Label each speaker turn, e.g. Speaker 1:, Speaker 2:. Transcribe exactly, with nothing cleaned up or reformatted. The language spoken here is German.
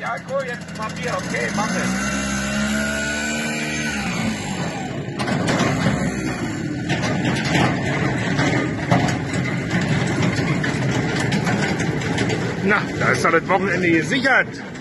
Speaker 1: Ja, cool, jetzt Papier, okay, mach es.
Speaker 2: Na, da ist doch das Wochenende gesichert.